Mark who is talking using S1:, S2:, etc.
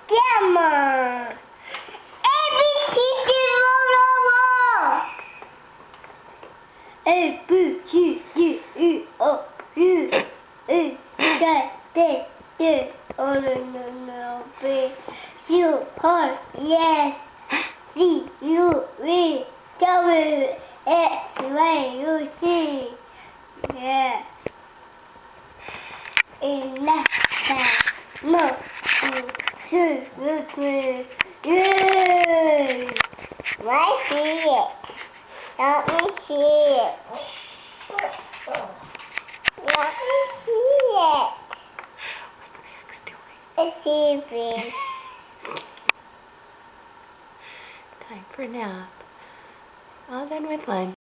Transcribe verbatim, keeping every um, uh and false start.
S1: Grandma. A, B, C, D, A, B, C, D, E, O, U, E, K, D, D, O, N, N, P, Q, R, S, T, U, V, W, X, Y, U, Z. Yeah. In that no, two, three, yeah. Let me see it. Let me see it. Let me see it.
S2: What's Max doing?
S1: It's sleeping.
S2: Time for a nap. All done with lunch.